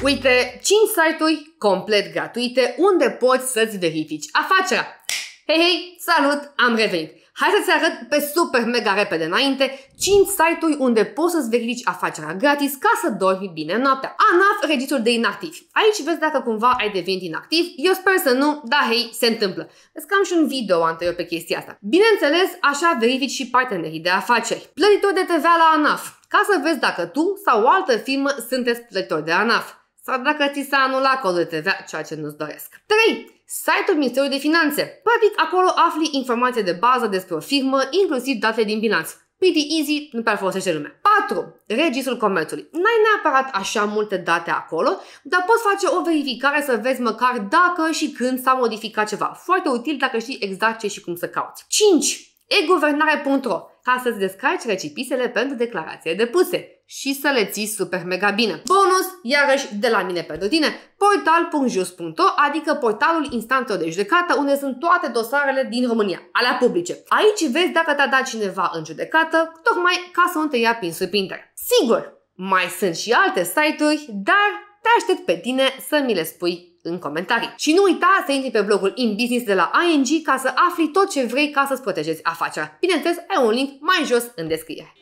Uite, 5 site-uri complet gratuite unde poți să-ți verifici afacerea. Hei, salut, am revenit! Hai să-ți arăt pe super mega repede înainte 5 site-uri unde poți să-ți verifici afacerea gratis ca să dormi bine noaptea. ANAF, registrul de inactivi. Aici vezi dacă cumva ai devenit inactiv. Eu sper să nu, dar hei, se întâmplă. Vezi că am și un video anterior pe chestia asta. Bineînțeles, așa verifici și partenerii de afaceri. Plătitori de TVA la ANAF, ca să vezi dacă tu sau o altă firmă sunteți plătitori de ANAF. Sau dacă ți s-a anulat codul de TVA, ceea ce nu-ți doresc. 3. Site-ul Ministerului de Finanțe. Practic, acolo afli informații de bază despre o firmă, inclusiv datele din bilanț. Pretty easy, nu prea folosește lumea. 4. Registrul Comerțului. N-ai neapărat așa multe date acolo, dar poți face o verificare să vezi măcar dacă și când s-a modificat ceva. Foarte util dacă știi exact ce și cum să cauți. 5. e-guvernare.ro, ca să-ți descarci recipisele pentru declarație depuse și să le ții super mega bine. Bonus, iarăși de la mine pentru tine, portal.jus.ro, adică portalul instanțelor de judecată unde sunt toate dosarele din România, alea publice. Aici vezi dacă te-a dat cineva în judecată, tocmai ca să nu te ia prin surprindere. Sigur, mai sunt și alte site-uri, dar te aștept pe tine să mi le spui în comentarii. Și nu uita să intri pe blogul InBusiness de la ING ca să afli tot ce vrei ca să-ți protejezi afacerea. Bineînțeles, ai un link mai jos în descriere.